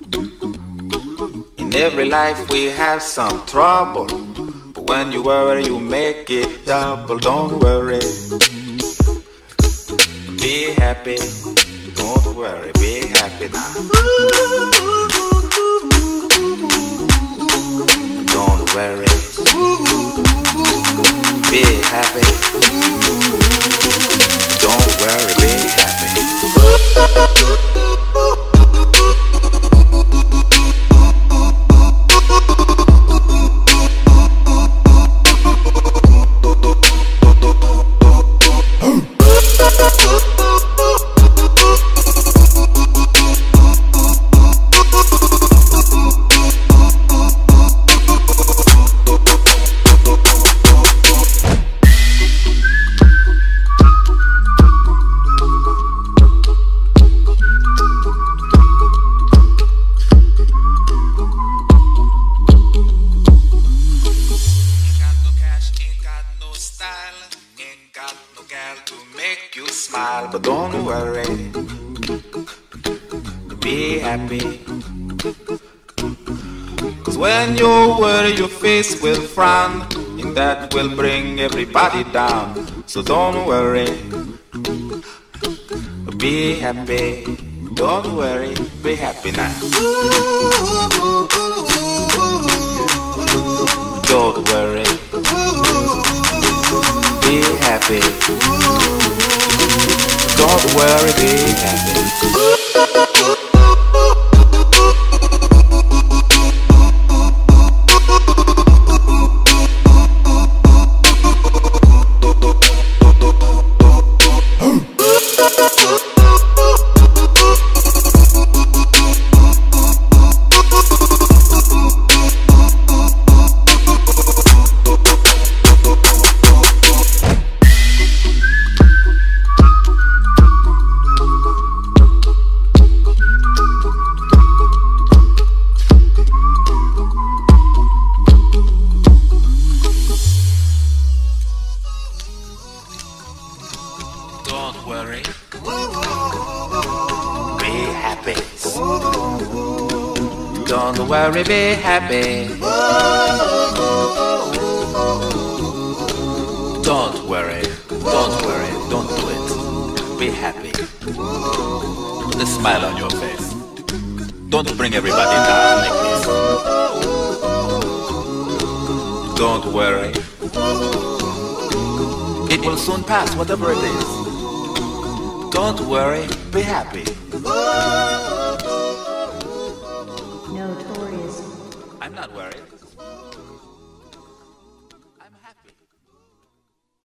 In every life we have some trouble, but when you worry you make it double. Don't worry, be happy. Don't worry, be happy now. Don't worry, be happy. Don't worry, be happy. Smile, but don't worry, be happy. Cause when you worry your face will frown, and that will bring everybody down. So don't worry, be happy. Don't worry, be happy now. Don't worry, be happy. Don't worry, be happy. Don't worry, be happy. Don't worry, be happy. Don't worry, don't do it. Be happy. Put a smile on your face. Don't bring everybody down like this. Don't worry. It will soon pass, whatever it is. Don't worry, be happy. Notorious. I'm not worried.